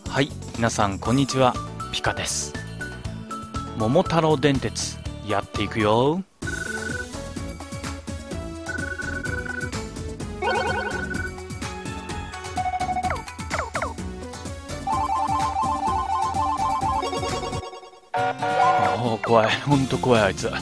はい、皆さんこんにちは、ピカです。桃太郎電鉄やっていくよ。ああ、怖い、ほんと怖いあいつ。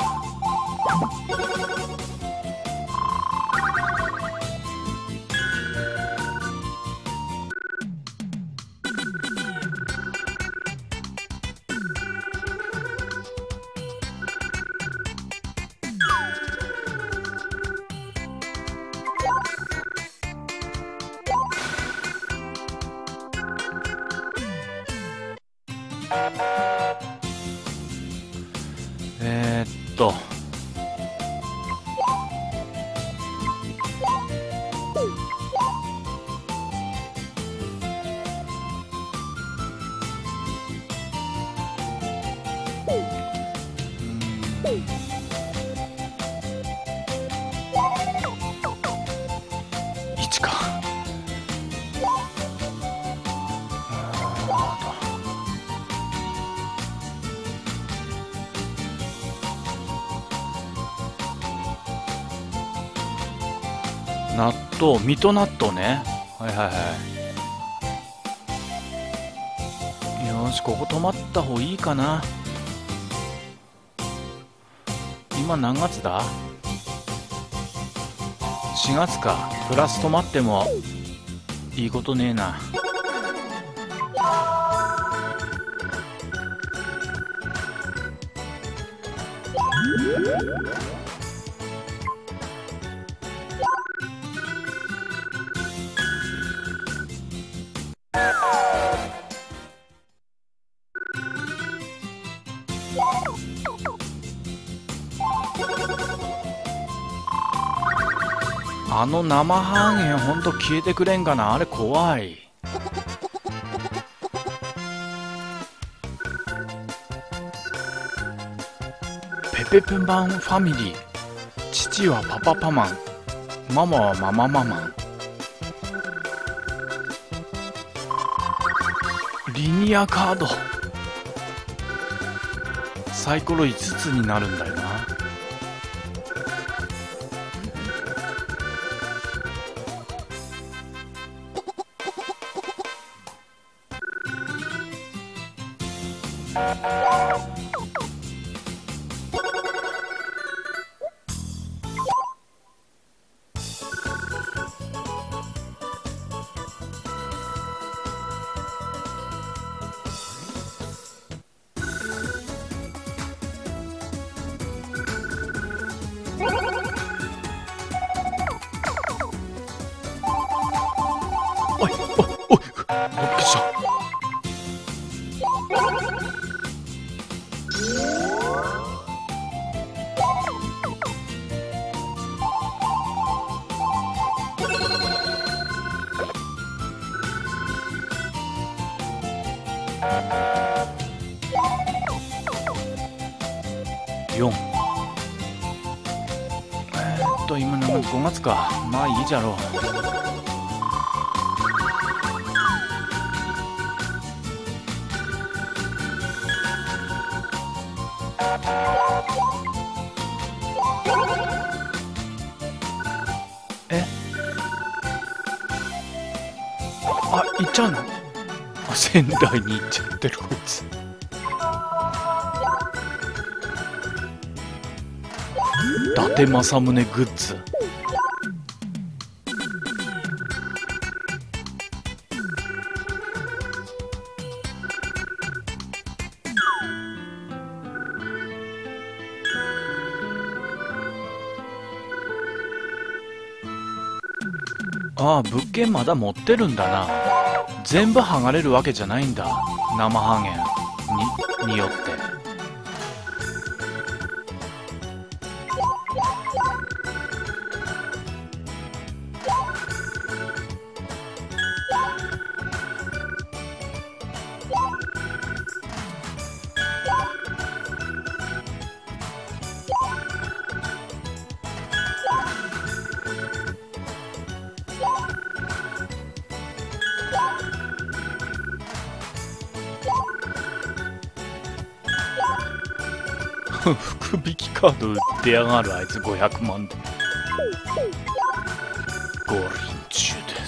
えーっと1か。納豆、水戸納豆ね。はいはいはい。よし、ここ止まった方がいいかな。今何月だ？ 4 月か。プラス止まってもいいことねえな。あの生半円ほんと消えてくれんかな。あれ怖い。ペペペマンファミリー。父はパパパマン、ママはママママン。リニアカードサイコロ5つになるんだよな。おいおい、びっくりした。4。今何月？5月か。まあいいじゃろう。あ、行っちゃうの？仙台に行っちゃってるこいつ。伊達政宗グッズ。ああ、物件まだ持ってるんだな。全部剥がれるわけじゃないんだ。生ハゲによって。 福引きカード売ってやがる、あいつ500万で。ゴールイン中です。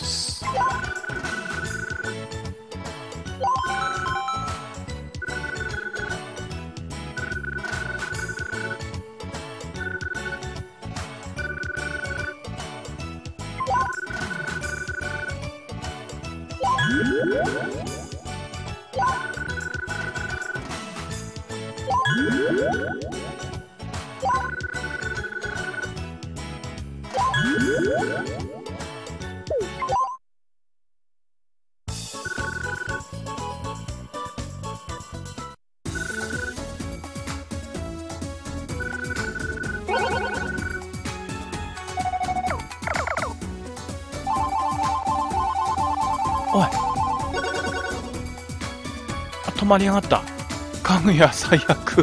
おい、止まりやがった。かぐや最悪。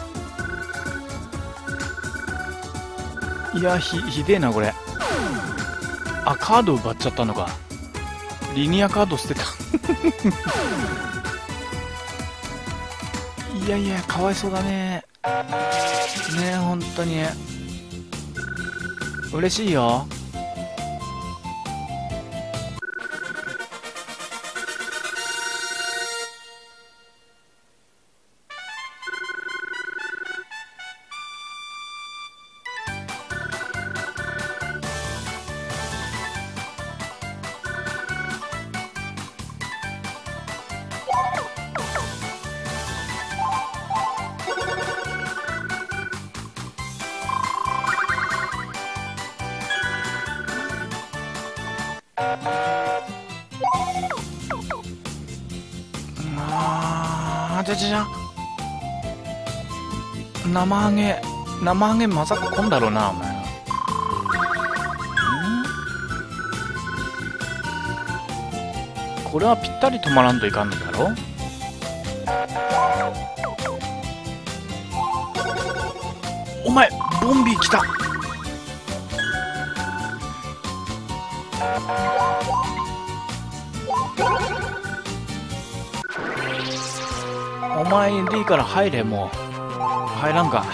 いや、ひでえなこれ。あ、カード奪っちゃったのか。リニアカード捨てた。いやいや、かわいそうだね。ねえ、本当に嬉しいよ。じゃ生揚げまさか来んだろうな、お前。これはぴったり止まらんといかんのだろ。お前ボンビー来た。お前でいいから入れ。もう入らんか。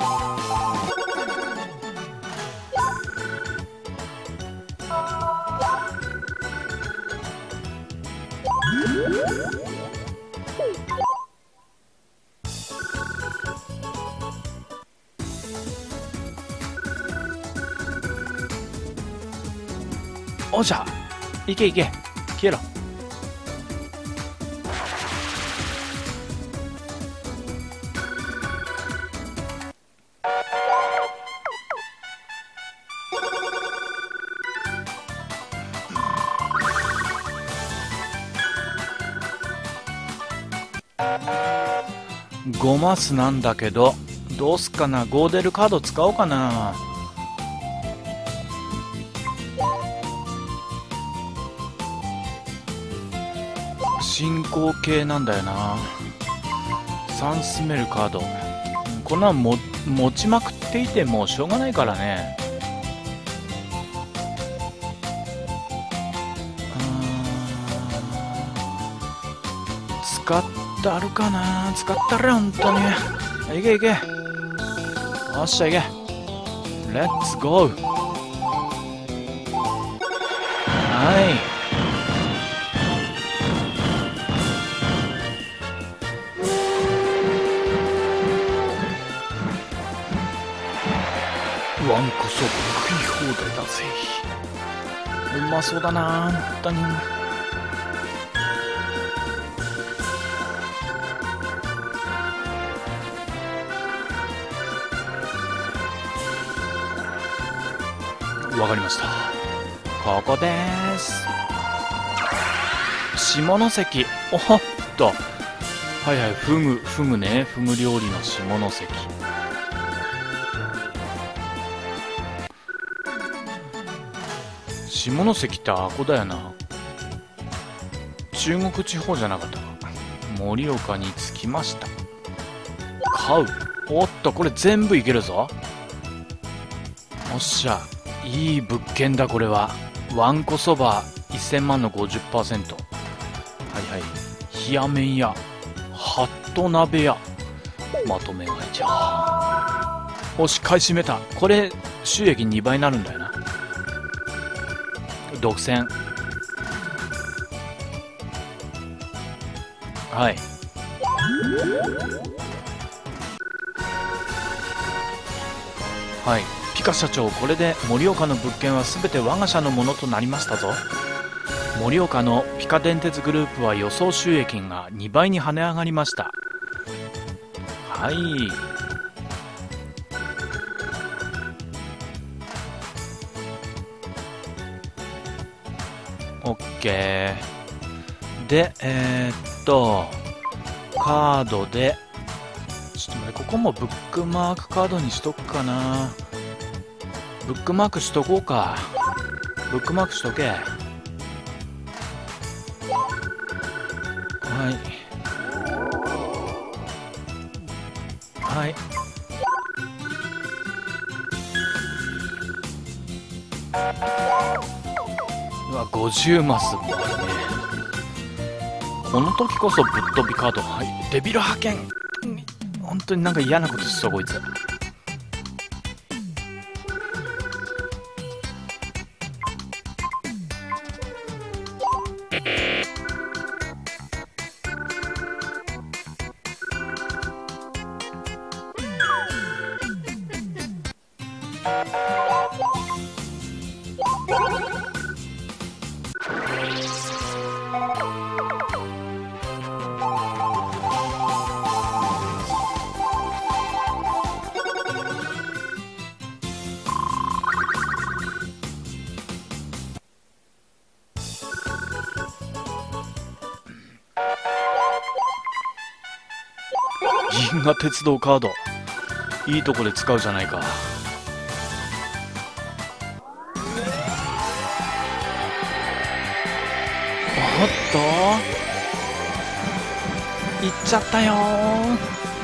おっしゃ、行け行け、消えろ。5マスなんだけど、どうすっかな。ゴーデルカード使おうかな。進行形なんだよな。3スメルカード。こんなん持ちまくっていてもしょうがないからね。使ってあるかな。使ったら本当に。いけいけ。よっしゃいけ。レッツゴー。はい。わんこそば食い放題だぜ。うまそうだな、本当に。わかりました。ここです。下関。おっと。はいはい、フグね。フグ料理の下関。下関ってあこだよな。中国地方じゃなかったか。盛岡に着きました。買う。おっと、これ全部いけるぞ。おっしゃ、いい物件だこれは。わんこそば1000万の 50%。はいはい。冷や麺屋、ハット鍋屋、まとめ買いじゃ。 おし、買い占めた。これ収益2倍になるんだよな。独占。はい。はい。ピカ社長、これで盛岡の物件は全て我が社のものとなりましたぞ。盛岡のピカ電鉄グループは予想収益が2倍に跳ね上がりました。はい。オッケー。で、カードで、ちょっと待って、ここもブックマークカードにしとくかな。ブックマークしとこうか。ブックマークしとけ。はい。はい。うわ、50マスもあるね。この時こそぶっ飛びカード。はい。デビル派遣。本当になんか嫌なことしそう、こいつ。銀河鉄道カード、いいとこで使うじゃないか。おっと、行っちゃったよー。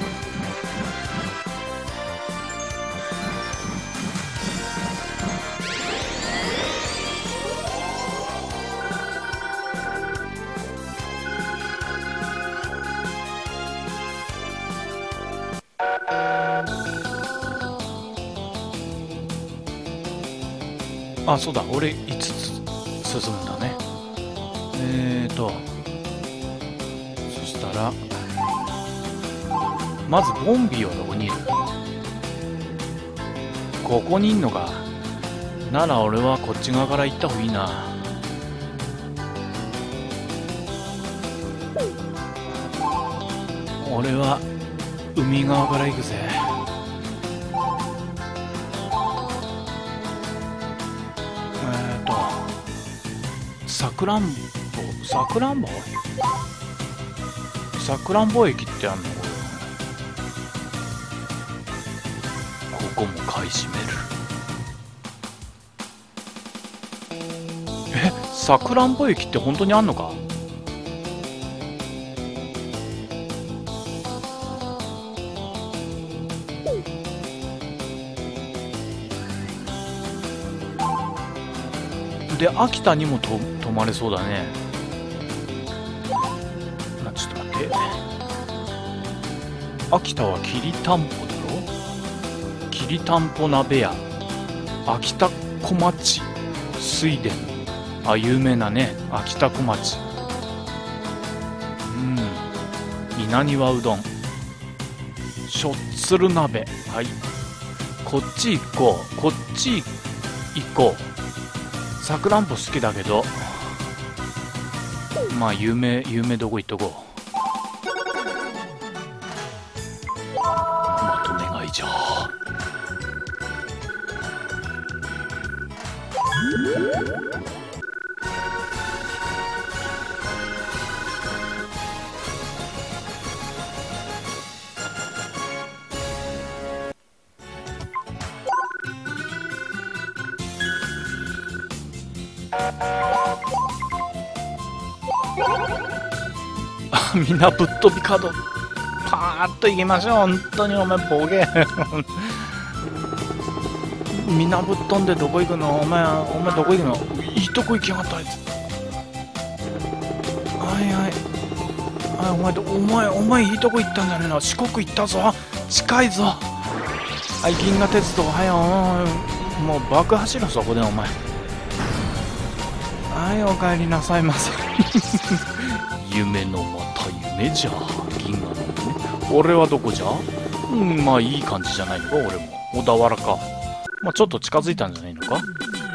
あ、そうだ、俺5つ進むんだね。そしたらまずボンビーはどこにいる？ここにいんのか。なら俺はこっち側から行った方がいいな。俺は海側から行くぜ。さくらんぼ駅ってあんの？ここも買い占める。さくらんぼ駅って本当にあんのか？で、秋田にも泊まれそうだね。ちょっと待って。秋田はきりたんぽだろ？きりたんぽ鍋屋、秋田小町水田。あ、有名なね、秋田小町。稲庭うどん、しょっつる鍋。はい、こっち行こう、こっち行こう。さくらんぼ好きだけど、まあ有名どこ行っとこう。まとめ買いじゃ。みんなぶっ飛びカードパーッといきましょう。本当にお前ボケみんなぶっ飛んでどこ行くの？お前どこ行くの？いいとこ行きやがったあいつ。はい、お前いいとこ行ったんじゃねえな。四国行ったぞ。近いぞ。 はい、銀河鉄道はよ、もう爆破しろそこでお前。はい、お帰りなさいませ。夢のまた夢じゃ、銀河の夢。俺はどこじゃ？まあいい感じじゃないのか、俺も。小田原か。まあちょっと近づいたんじゃないのか。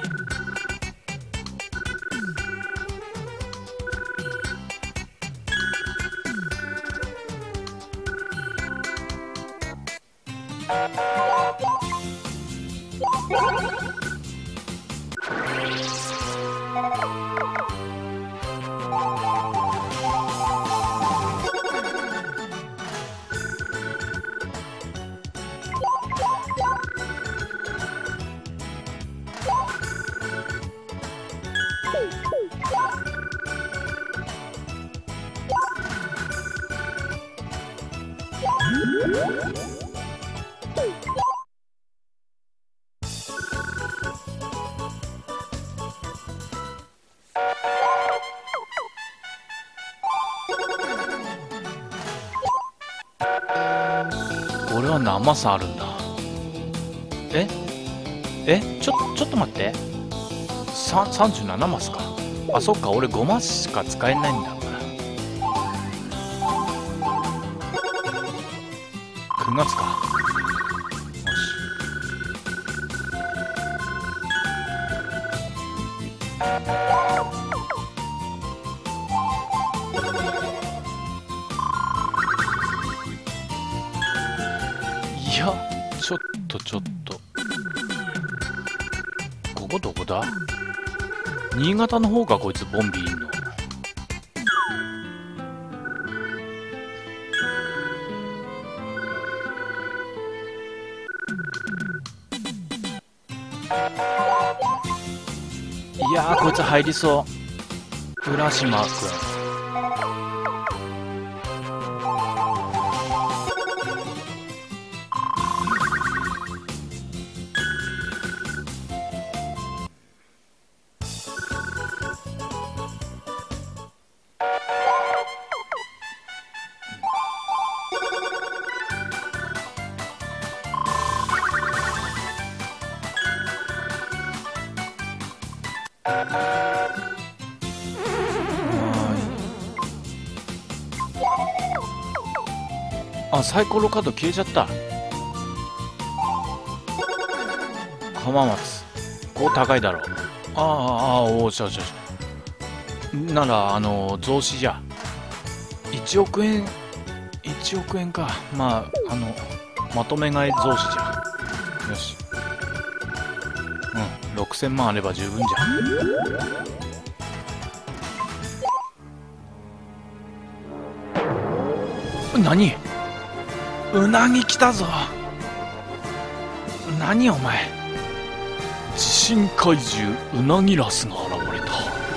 俺は何マスあるんだ。ちょっと待って。37マスか。あ、そっか、俺5マスしか使えないんだから。9月か。よし。いや、ちょっと。ここどこだ？新潟の方か、こいつボンビーいんの。いやー、こいつ入りそう。浦島くん。あ、サイコロカード消えちゃった。浜松。こう高いだろう。おしゃ。なら、増資じゃ。1億円か。まあ、まとめ買い増資じゃ。よし。6000万あれば十分じゃ。何？うなぎ来たぞ。何お前。地震怪獣うなぎラスが現れた。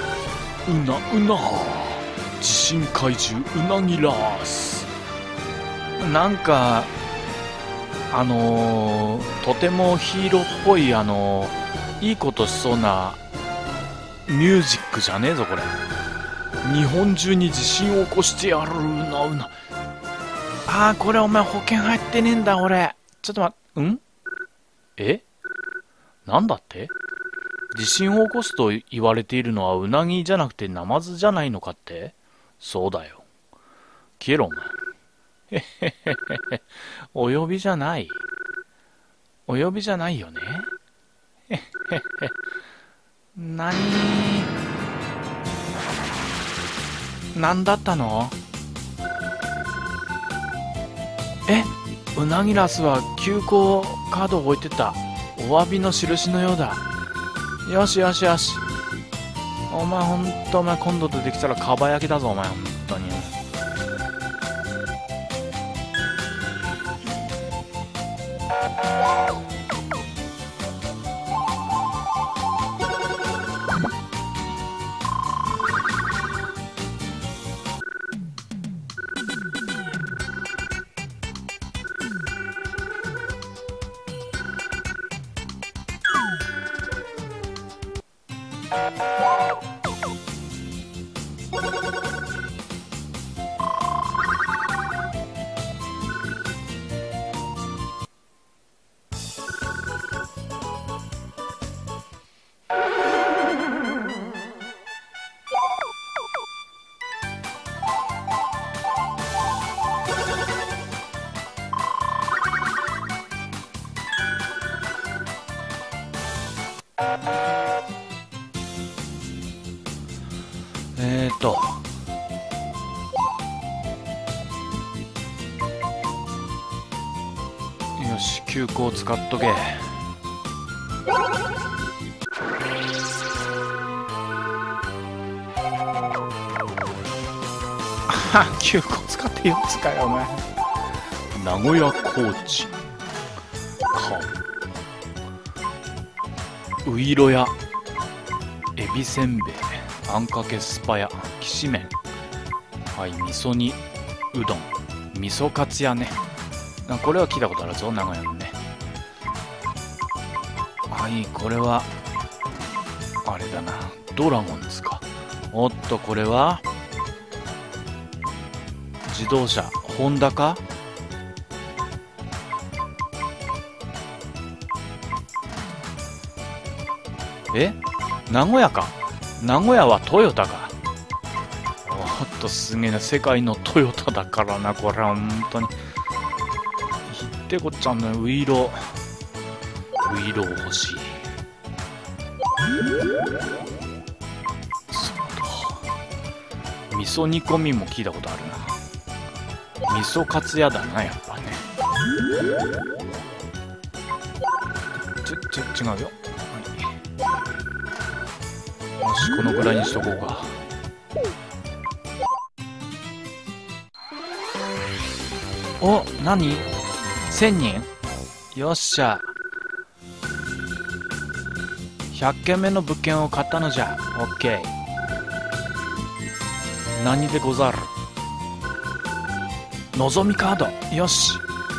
地震怪獣うなぎラス。なんかとてもヒーローっぽいいいことしそうなミュージックじゃねえぞこれ。日本中に地震を起こしてやる。これお前保険入ってねえんだ俺。ちょっとなんだって？地震を起こすと言われているのはうなぎじゃなくてナマズじゃないのかって？そうだよ。消えろお前。へへへへ。お呼びじゃないよね。へへへ。なんだったの？うなぎラスは急行カードを置いてた。お詫びの印のようだ。よし。お前今度出てきたらかば焼きだぞお前。本当に。 よし、急行使っとけ。急行使って4つかよお前。名古屋コーチういろやエビせんべいあんかけスパやきしめん、はい、味噌煮うどん味噌カツ屋ね。これは聞いたことあるぞ、名古屋のね。はい、これはあれだな、ドラゴンですか。おっと、これは自動車ホンダか。名古屋か。名古屋はトヨタか。おっと、すげえな、世界のトヨタだからな、これは本当に。ひってこっちゃんのウイロ欲しい。そうと、味噌煮込みも聞いたことあるな。味噌カツ屋だな、やっぱね。違うよ。よし、このぐらいにしとこうか。お、何 ?1000 人よっしゃ。100軒目の物件を買ったのじゃ。オッケー。何でござる。のぞみカード。よし。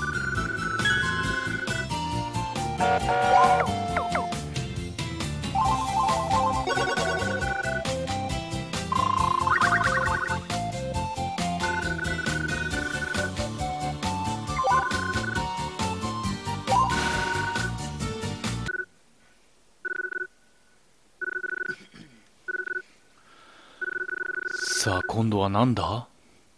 さあ、今度は何だ。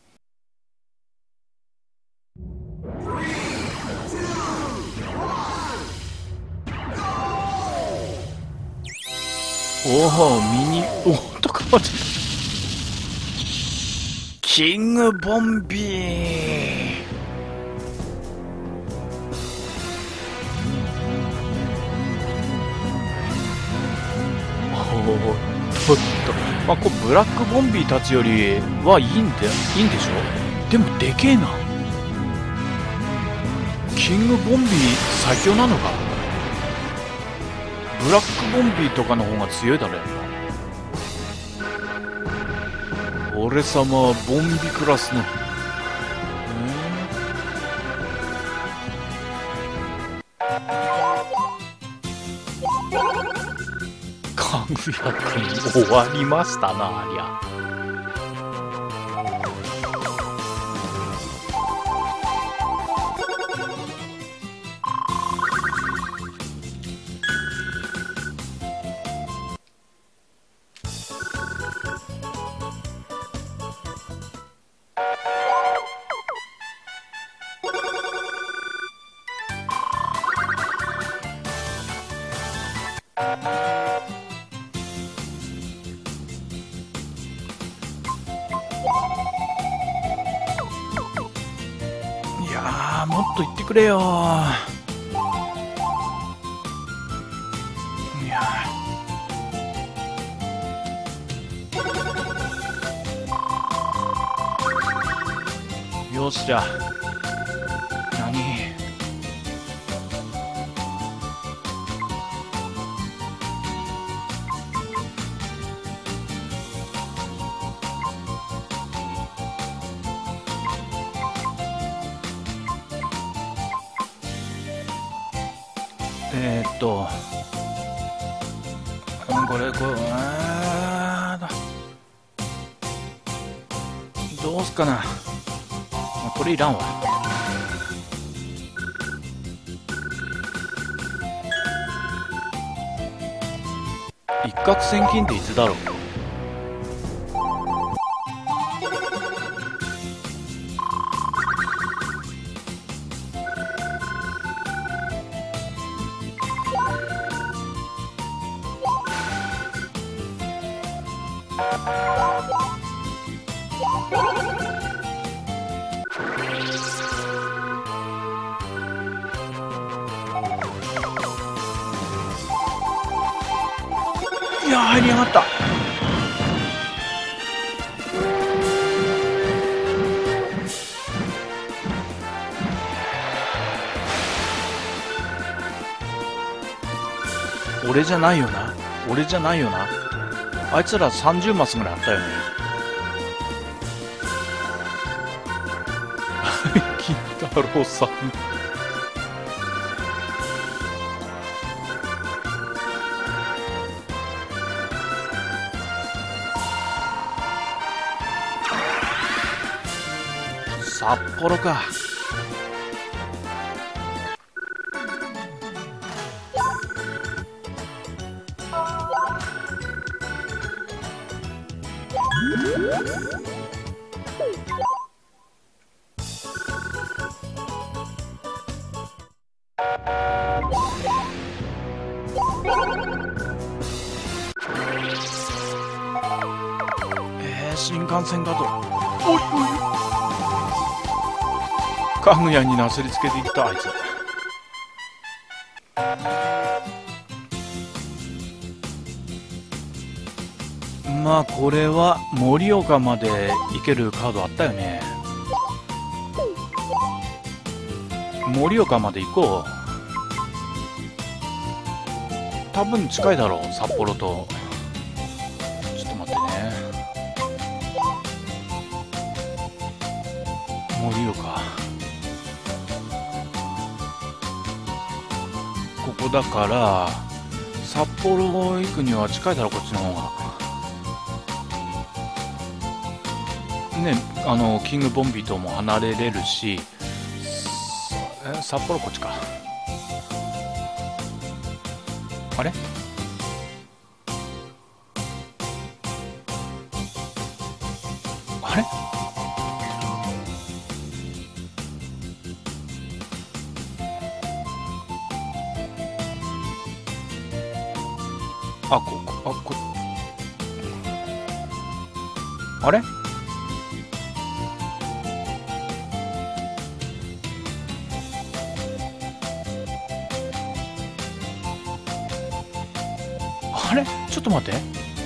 おお、おっと、待って。キングボンビー。ちょっと、まあ、ブラックボンビーたちよりはいいんでしょ。でもでけえな。キングボンビー最強なのか。ブラックボンビーとかの方が強いだろやっぱ。俺様はボンビクラスのかぐやくん終わりましたな、ありゃ。いやー、もっと言ってくれよー。いやー、よっしゃ。何。どうすっかな。これいらんわ。一攫千金っていつだろう。 いやー、入りやがった。俺じゃないよな。俺じゃないよな。あいつら30マスぐらいあったよね。金太郎さん。札幌か。新幹線だと。おいおい、かぐやになすりつけていったあいつ。まあこれは盛岡まで行けるカードあったよね。盛岡まで行こう。多分近いだろう、札幌と。ちょっと待ってね。盛岡、ここだから札幌行くには近いだろ、こっちの方がね。キングボンビーとも離れれるし。札幌こっちか。あれ、あれ、あれ、あれ、ちょっと待って。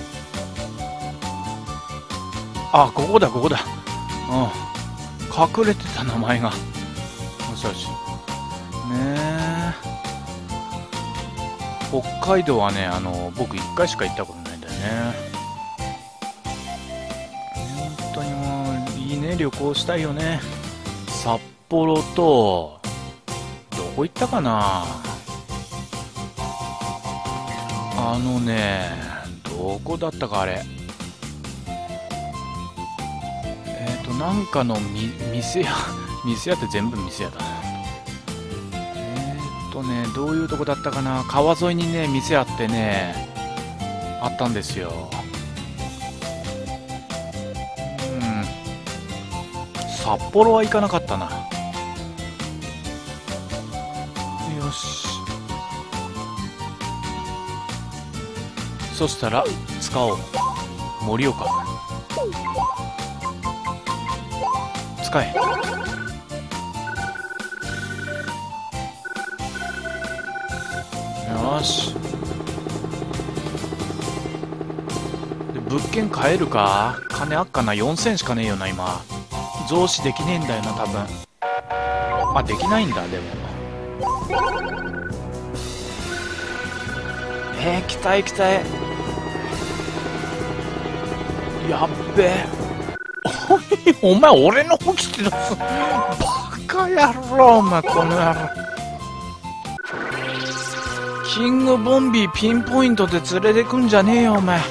あ、ここだ、ここだ。うん。隠れてた名前が。よしよし。ねえ。北海道はね、僕1回しか行ったことないんだよね。本当にもう、いいね、旅行したいよね。札幌と、どこ行ったかな。どこだったか、あれ。なんかの店屋、店屋って全部店屋だ。どういうとこだったかな。川沿いにね、店あってね、あったんですよ。札幌は行かなかったな。よし。そしたら使おう。盛岡使え。よし。で、物件買えるか。金あっかな。4000しかねえよな今。増資できねえんだよな多分。あ、できないんだ。でも来たい来たい。やっべえ。お前俺の方来てたぞ。バカ野郎お前、この野郎。キングボンビーピンポイントで連れてくんじゃねえよお前。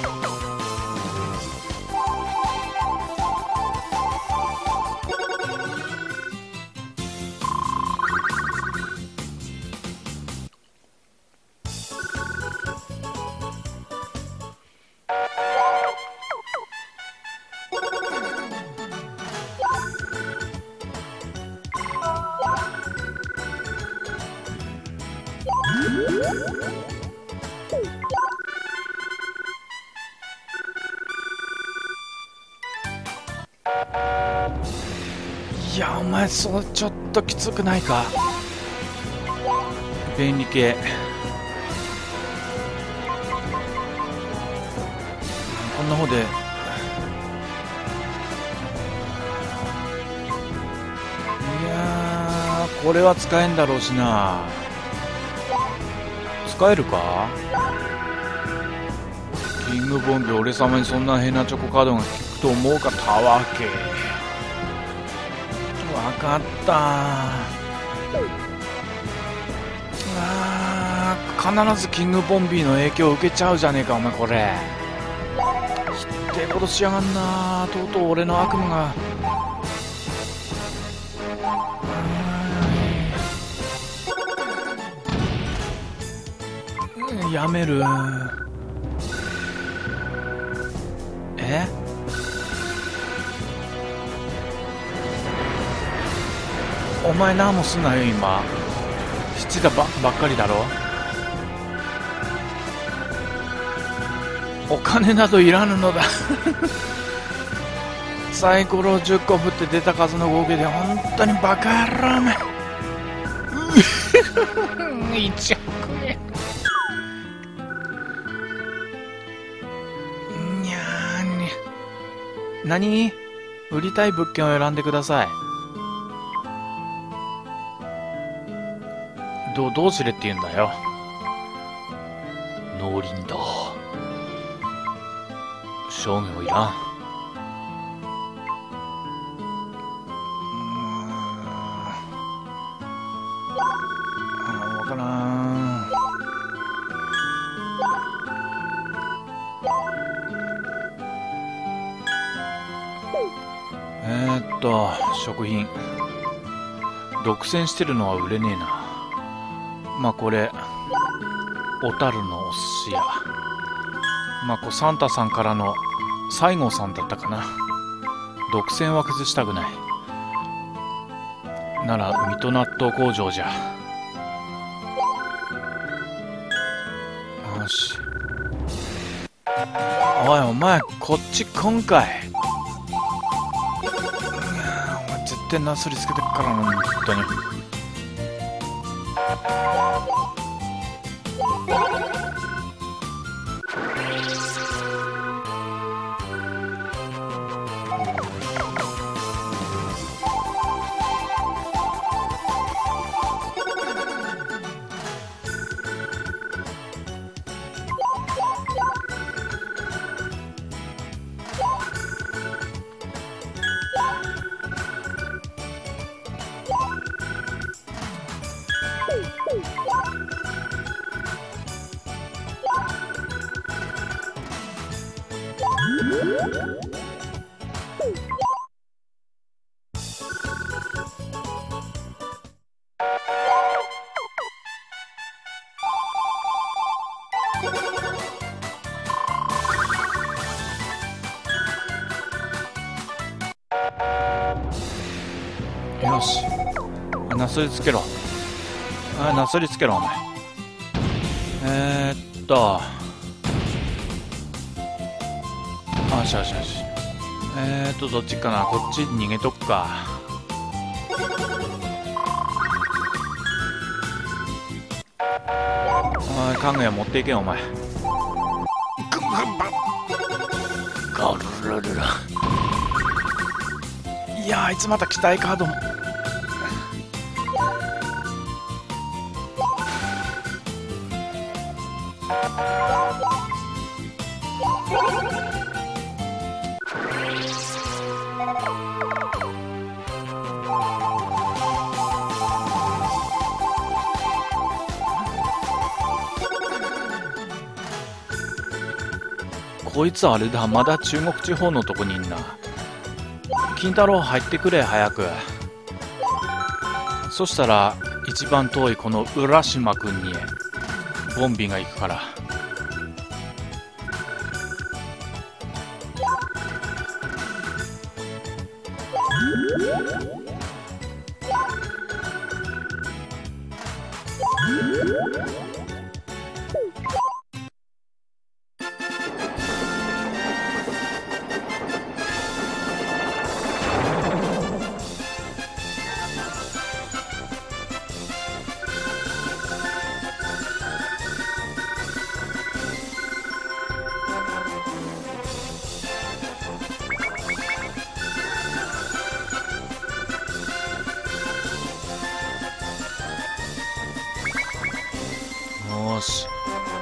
やお前そうちょっときつくないか。便利系こんな方でこれは使えんだろうしな。使えるか。キングボンビ俺様にそんな変なチョコカードが効くと思うかたわけ。わかった。必ずキングボンビーの影響を受けちゃうじゃねえかお前これ。ひってえことしやがんな。とうとう俺の悪夢が。やめる。お前何もすんなよ今。七だばっかりだろ。お金などいらぬのだサイコロ10個振って出た数の合計で本当にバカ野郎め1億円。にゃーに何。売りたい物件を選んでください。どうすれって言うんだよ。農林だ。商業いらん。わからん。食品独占してるのは売れねえな。まあこれ小樽のお寿司屋。まあサンタさんからの西郷さんだったかな。独占は崩したくない。なら水戸納豆工場じゃ。よし。おいお前こっち今回。お前絶対なすりつけてっからな本当に。よし、なすりつけろ。なすりつけろお前。よしよしよし。どっちかな。こっち逃げとくか。おいかぐや持っていけよお前。ガルルルラ。いやあいつまた期待カードも。こいつあれだ、まだ中国地方のとこにいんな。金太郎入ってくれ早く。そしたら一番遠いこの浦島くんにボンビが行くから。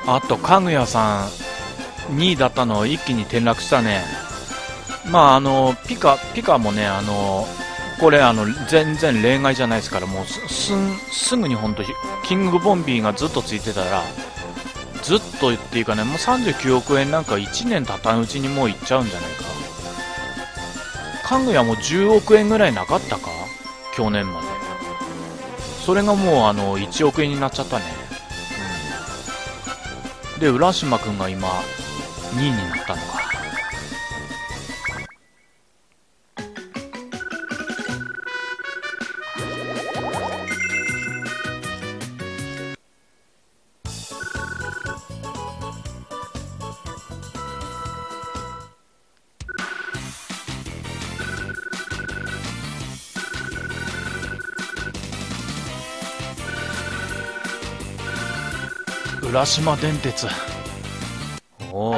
あとかぐやさん2位だったの一気に転落したね。まあピカもね、これ全然例外じゃないですから、もうすぐに本当キングボンビーがずっとついてたら、ずっとっていうかね、もう39億円なんか1年経たぬうちにもういっちゃうんじゃないか。かぐやも10億円ぐらいなかったか、去年まで。それがもう1億円になっちゃったね。で浦島くんが今2位になったのか。浦島電鉄。おお。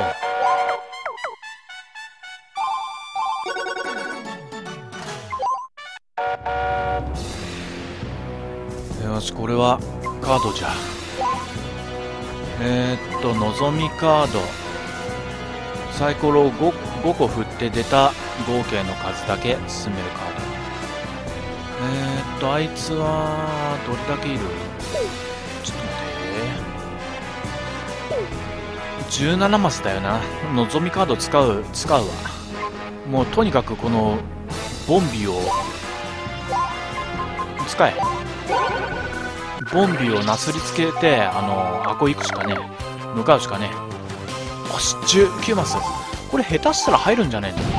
よし、これはカードじゃ。のぞみカード。サイコロを 5個振って出た合計の数だけ進めるカード。あいつはどれだけいる？ちょっと待って。17マスだよな。のぞみカード使うわ。もうとにかくこのボンビを使え。ボンビをなすりつけてあこ行くしかねえ。向かうしかねえ。よし、19マス。これ下手したら入るんじゃねえの？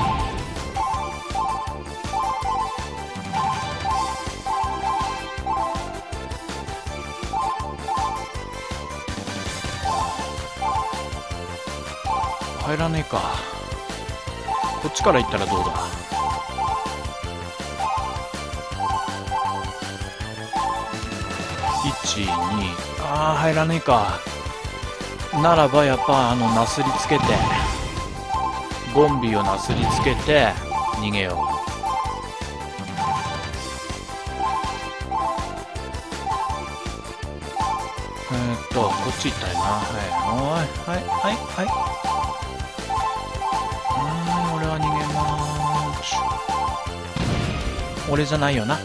入らねえか。こっちから行ったらどうだ。1、2、ああ入らねえか。ならばやっぱなすりつけて、ボンビをなすりつけて逃げよう。こっち行ったよな。はいはいはいはい。俺は逃げまーす。俺じゃないよな。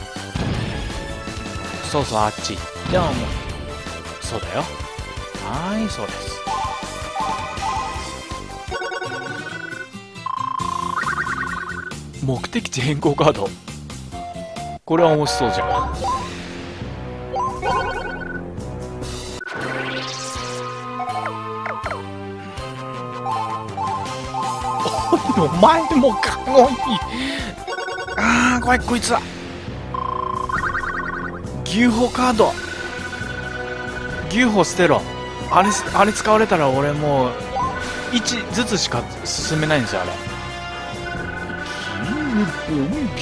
そうそう、あっち行ってもそうだよ。はい、そうです。目的地変更カード。これは面白そうじゃん。お前もかっこいい。ああ怖い、こいつは牛歩カード。牛歩捨てろ。あれ使われたら俺もう1ずつしか進めないんですよ。あれキングボンビー。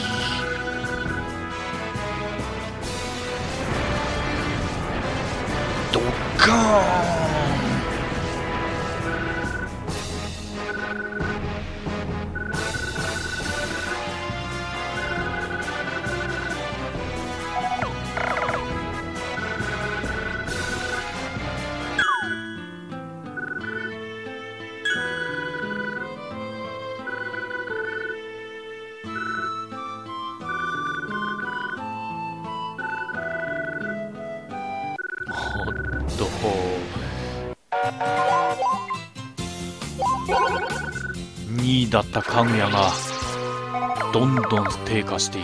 ドッカーン。2位だったかぐやがどんどん低下していく。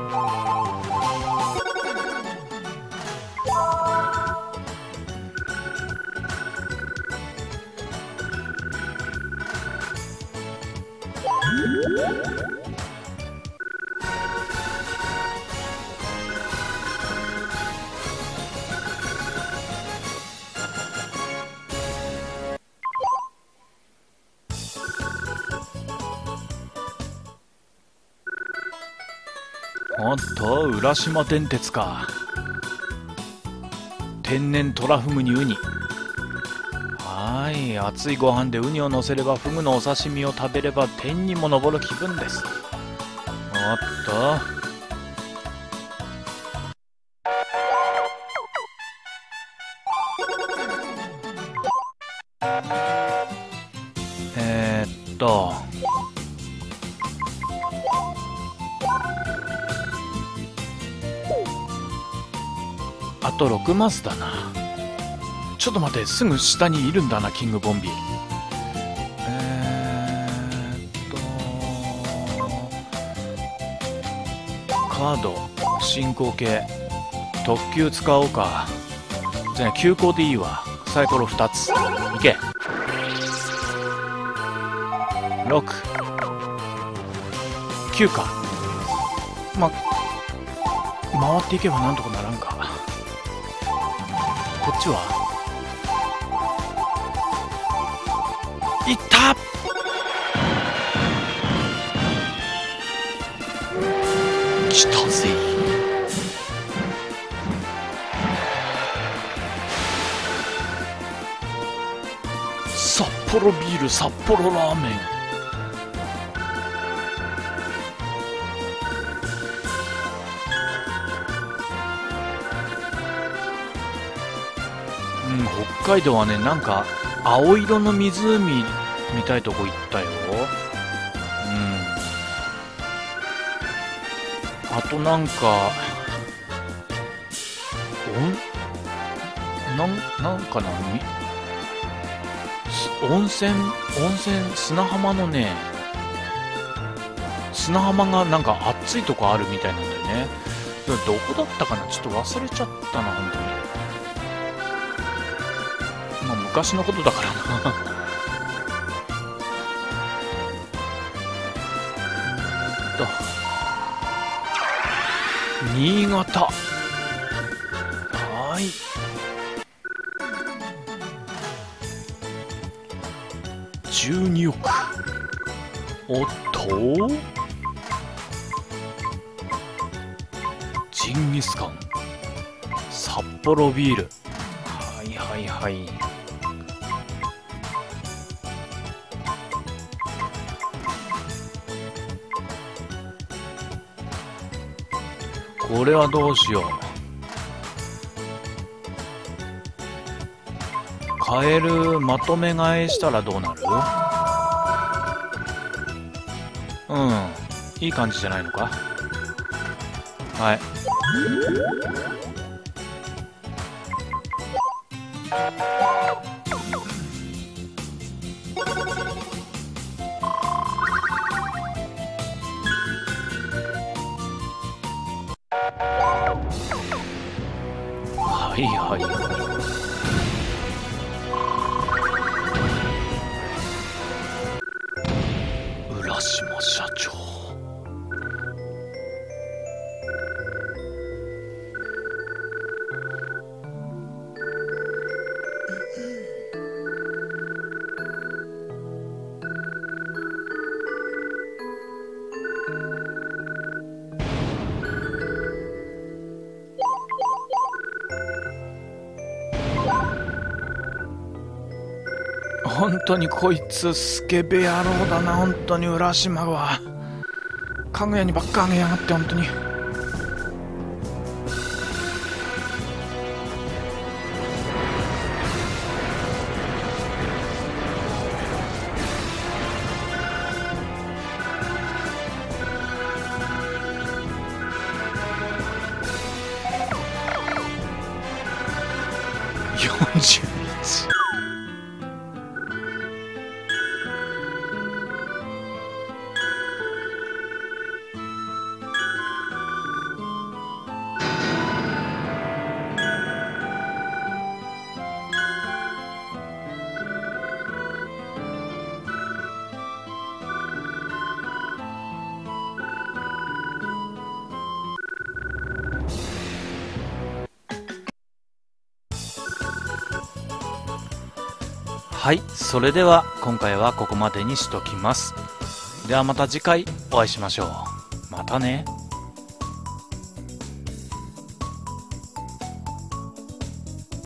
おっと、浦島電鉄か。天然トラフグにウニ。はい、熱いご飯でウニを乗せればフグのお刺身を食べれば天にも昇る気分です。おっと、 と。あと6マスだな。ちょっと待って、すぐ下にいるんだな、キングボンビー。カード、進行形、特急使おうか。じゃあ急行でいいわ。サイコロ2つ。いけ。6、9か。回っていけばなんとかならんか。こっちはいった。来たぜ。札幌ビール、札幌ラーメン。北海道はね、なんか青色の湖みたいとこ行ったよ。あとなんかなんかな、温泉砂浜のね、砂浜がなんか熱いとこあるみたいなんだよね。どこだったかな、ちょっと忘れちゃったな、本当に。昔のことだからな。新潟。はい。12億。おっと、ジンギスカン、札幌ビール。はいはいはい。これはどうしよう。カエルまとめ買いしたらどうなる？いい感じじゃないのか。はい。はいはい。浦島社長。本当にこいつスケベ野郎だな。本当に浦島はかぐやにばっかあげやがって。本当に41。はい、それでは今回はここまでにしときます。ではまた次回お会いしましょう。またね。